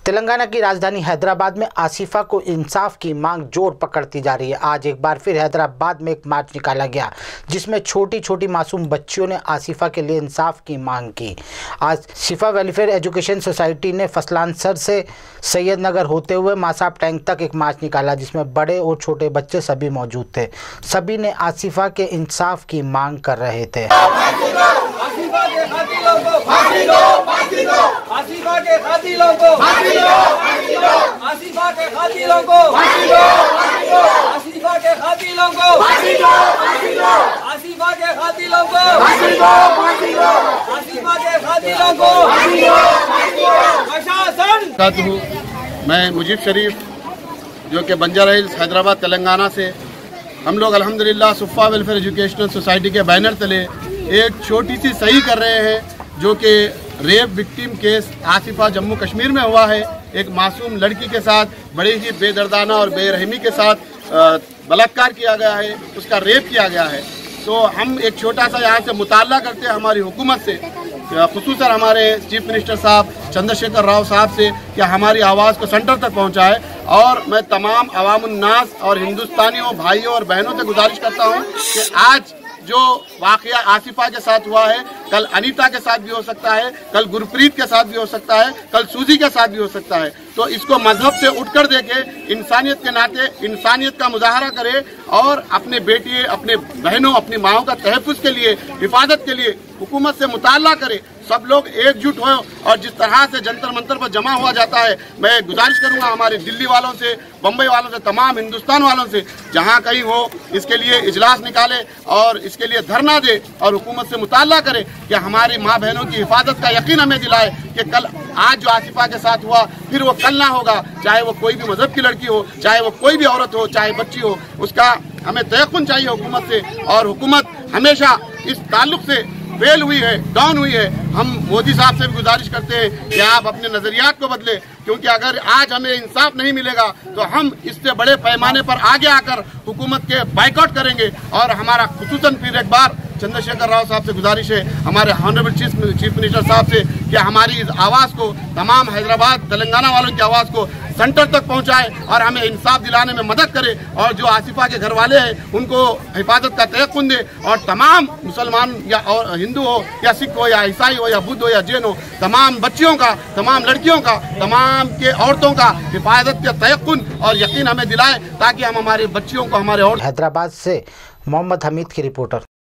तेलंगाना की राजधानी हैदराबाद में आसिफा को इंसाफ की मांग जोर पकड़ती जा रही है। आज एक बार फिर हैदराबाद में एक मार्च निकाला गया जिसमें छोटी छोटी मासूम बच्चियों ने आसिफा के लिए इंसाफ की मांग की। आज शिफा वेलफेयर एजुकेशन सोसाइटी ने फसलानसर से सैयद नगर होते हुए मासाब टैंक तक एक मार्च निकाला जिसमें बड़े और छोटे बच्चे सभी मौजूद थे। सभी ने आसिफा के इंसाफ की मांग कर रहे थे। आसिफा के कातिलों को आसिफा के कातिलों को आसिफा के कातिलों को आसिफा के कातिलों को आसिफा के कातिलों को प्रशासन। मैं मुजीब शरीफ जो कि बंजारा हिल्स हैदराबाद तेलंगाना से हम लोग अल्हम्दुलिल्लाह शिफा वेलफेयर एजुकेशनल सोसाइटी के बैनर तले एक छोटी सी सही कर रहे हैं जो कि rape victim case Asifa Jammu Kashmir में हुआ है। एक मासूम लड़की के साथ बड़े ही बेदर्दाना और बेरहमी के साथ बलात्कार किया गया है, उसका रेप किया गया है। तो हम एक छोटा सा यहाँ से मुताला करते हैं हमारी हुकूमत से, खुसूसन हमारे चीफ मिनिस्टर साहब चंद्रशेखर राव साहब से कि हमारी आवाज़ को सेंटर तक पहुँचाए। और मैं तमाम अवामुन्नास और हिंदुस्तानियों भाइयों और बहनों से गुजारिश करता हूँ कि आज जो वाकया आसिफा के साथ हुआ है, कल अनीता के साथ भी हो सकता है, कल गुरप्रीत के साथ भी हो सकता है, कल सूजी के साथ भी हो सकता है। तो इसको मजहब से उठकर देके इंसानियत के नाते इंसानियत का मुजाहरा करे और अपने बेटी, अपने बहनों, अपनी माओं का तहफ़्फ़ुज़ के लिए, हिफाजत के लिए हुकूमत से मुताला करे। सब लोग एकजुट हो और जिस तरह से जंतर मंतर पर जमा हुआ जाता है, मैं गुजारिश करूंगा हमारे दिल्ली वालों से, बम्बई वालों से, तमाम हिंदुस्तान वालों से, जहां कहीं हो इसके लिए इजलास निकाले और इसके लिए धरना दे और हुकूमत से मुताला करे कि हमारी माँ बहनों की हिफाजत का यकीन हमें दिलाए कि कल आज जो आसिफा के साथ हुआ फिर वो कल ना होगा। चाहे वो कोई भी मजहब की लड़की हो, चाहे वो कोई भी औरत हो, चाहे बच्ची हो, उसका हमें तयक़ुन चाहिए हुकूमत से। और हुकूमत हमेशा इस ताल्लुक से फेल हुई है, डाउन हुई है। हम मोदी साहब से भी गुजारिश करते हैं कि आप अपने नजरियात को बदले, क्योंकि अगर आज हमें इंसाफ नहीं मिलेगा तो हम इससे बड़े पैमाने पर आगे आकर हुकूमत के बाइकआउट करेंगे। और हमारा खुसूसन फिर एक बार चंद्रशेखर राव साहब से गुजारिश है, हमारे ऑनरेबल चीफ मिनिस्टर साहब से, कि हमारी इस आवाज़ को, तमाम हैदराबाद तेलंगाना वालों की आवाज़ को सेंटर तक पहुंचाए और हमें इंसाफ दिलाने में मदद करे। और जो आसिफा के घर वाले हैं उनको हिफाजत का तयक़ुन दे और तमाम मुसलमान या और हिंदू हो या सिख हो या ईसाई हो या बुद्ध हो या जैन हो, तमाम बच्चियों का, तमाम लड़कियों का, तमाम के औरतों का हिफाजत का तयक़ुन और यकीन हमें दिलाए ताकि हम हमारी बच्चियों को हमारे और। हैदराबाद से मोहम्मद हमीद की रिपोर्टर।